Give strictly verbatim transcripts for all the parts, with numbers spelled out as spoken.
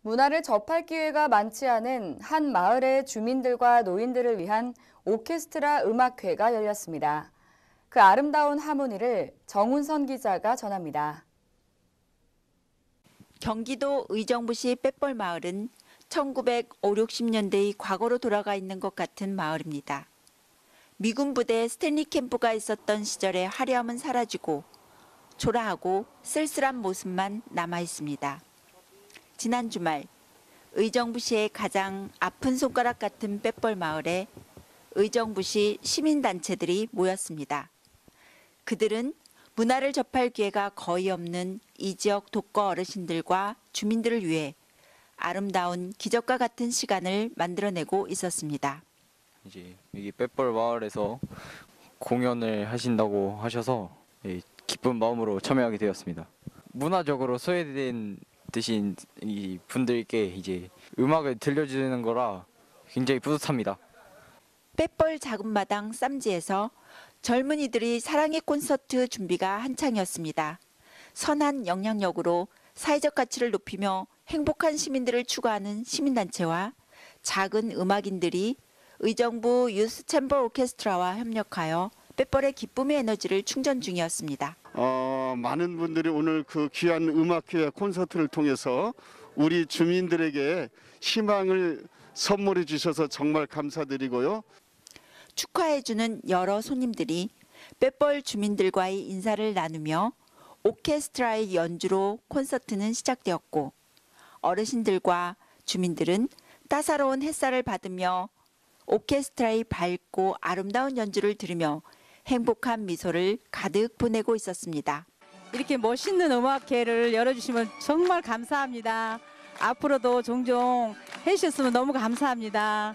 문화를 접할 기회가 많지 않은 한 마을의 주민들과 노인들을 위한 오케스트라 음악회가 열렸습니다. 그 아름다운 하모니를 정운선 기자가 전합니다. 경기도 의정부시 뺏벌마을은 천구백오십, 육십 년대의 과거로 돌아가 있는 것 같은 마을입니다. 미군 부대 스탠리 캠프가 있었던 시절의 화려함은 사라지고 초라하고 쓸쓸한 모습만 남아 있습니다. 지난 주말 의정부시의 가장 아픈 손가락 같은 뺏벌마을에 의정부시 시민단체들이 모였습니다. 그들은 문화를 접할 기회가 거의 없는 이 지역 독거 어르신들과 주민들을 위해 아름다운 기적과 같은 시간을 만들어내고 있었습니다. 이제 여기 뺏벌 마을에서 공연을 하신다고 하셔서 기쁜 마음으로 참여하게 되었습니다. 문화적으로 소외된 드신 이 분들께 이제 음악을 들려주는 거라 굉장히 뿌듯합니다. 뺏벌 작은마당 쌈지에서 젊은이들이 사랑의 콘서트 준비가 한창이었습니다. 선한 영향력으로 사회적 가치를 높이며 행복한 시민들을 추구하는 시민단체와 작은 음악인들이 의정부 유스 챔버 오케스트라와 협력하여 뺏벌의 기쁨의 에너지를 충전 중이었습니다. 어, 많은 분들이 오늘 그 귀한 음악회 콘서트를 통해서 우리 주민들에게 희망을 선물해 주셔서 정말 감사드리고요. 축하해주는 여러 손님들이 뺏벌 주민들과의 인사를 나누며 오케스트라의 연주로 콘서트는 시작되었고 어르신들과 주민들은 따사로운 햇살을 받으며 오케스트라의 밝고 아름다운 연주를 들으며 행복한 미소를 가득 보내고 있었습니다. 이렇게 멋있는 음악회를 열어주시면 정말 감사합니다. 앞으로도 종종 해주셨으면 너무 감사합니다.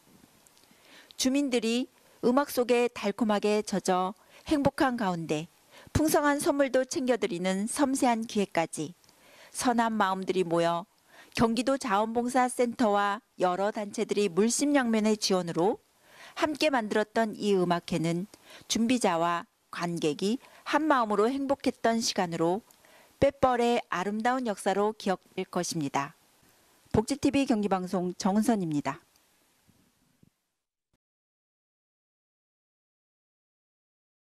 주민들이 음악 속에 달콤하게 젖어 행복한 가운데 풍성한 선물도 챙겨드리는 섬세한 기회까지 선한 마음들이 모여 경기도 자원봉사센터와 여러 단체들이 물심양면의 지원으로 함께 만들었던 이 음악회는 준비자와 관객이 한마음으로 행복했던 시간으로 뺏벌의 아름다운 역사로 기억될 것입니다. 복지티비 경기방송 정은선입니다.